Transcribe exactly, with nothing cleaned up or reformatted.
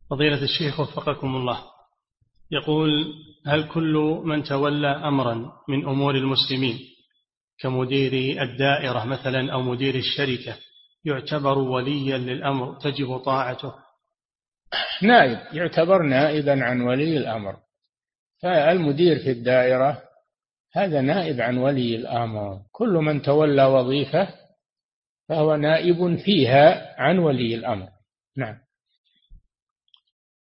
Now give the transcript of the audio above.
فضيلة الشيخ وفقكم الله، يقول: هل كل من تولى أمرا من أمور المسلمين كمدير الدائرة مثلا أو مدير الشركة يعتبر وليا للأمر تجب طاعته؟ نائب، يعتبر نائبا عن ولي الأمر. فالمدير في الدائرة هذا نائب عن ولي الأمر. كل من تولى وظيفة فهو نائب فيها عن ولي الأمر. نعم.